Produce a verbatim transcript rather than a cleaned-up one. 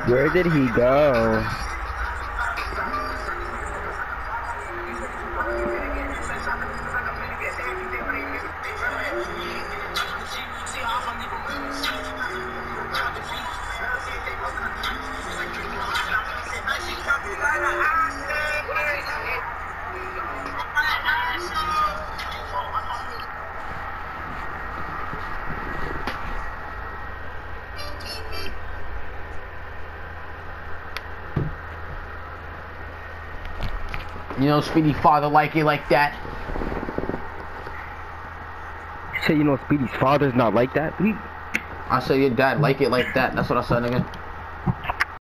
Where did he go? You know, Speedy father like it like that. You say you know Speedy's father's not like that? We I said your dad like it like that. That's what I said, nigga.